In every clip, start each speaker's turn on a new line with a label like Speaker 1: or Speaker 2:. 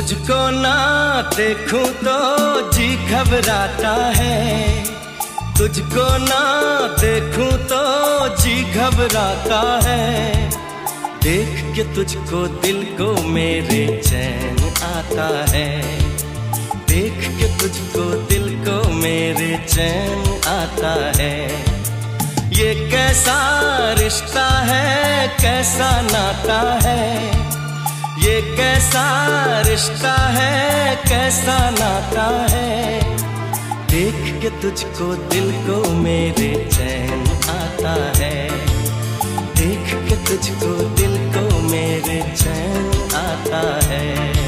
Speaker 1: तुझको ना देखूं तो जी घबराता है, तुझको ना देखूं तो जी घबराता है। देख के तुझको दिल को मेरे चैन आता है, देख के तुझको दिल को मेरे चैन आता है। ये कैसा रिश्ता है, कैसा नाता है, ये कैसा रिश्ता है, कैसा नाता है। देख के तुझको दिल को मेरे चैन आता है, देख के तुझको दिल को मेरे चैन आता है।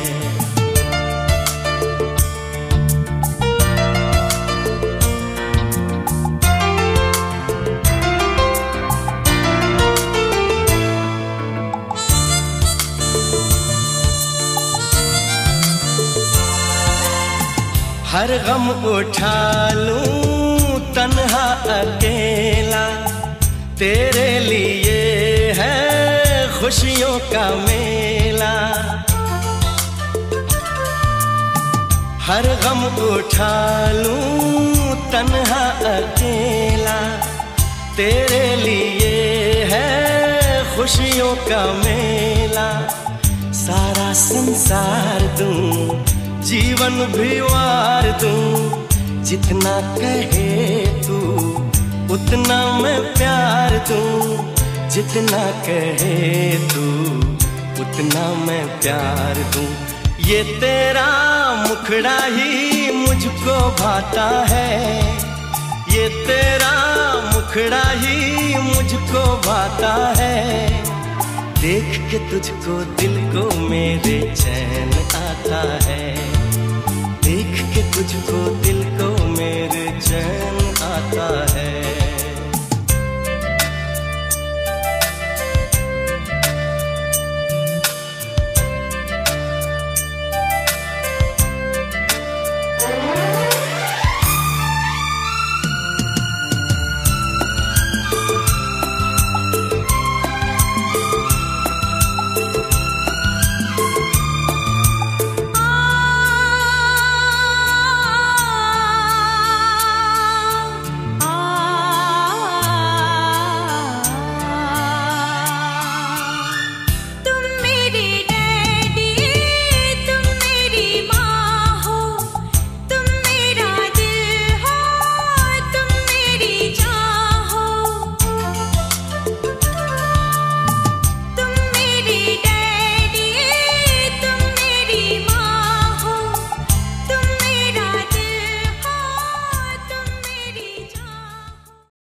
Speaker 1: हर गम उठा लूं तन्हा अकेला, तेरे लिए है खुशियों का मेला। हर गम उठा लूं तन्हा अकेला, तेरे लिए है खुशियों का मेला। सारा संसार दूं, जीवन भी वार दूं, जितना कहे तू उतना मैं प्यार दूं, जितना कहे तू उतना मैं प्यार दूं। ये तेरा मुखड़ा ही मुझको भाता है, ये तेरा मुखड़ा ही मुझको भाता है। देख के तुझको दिल को मेरे चैन आता है, देख के तुझको दिल को मेरे चैन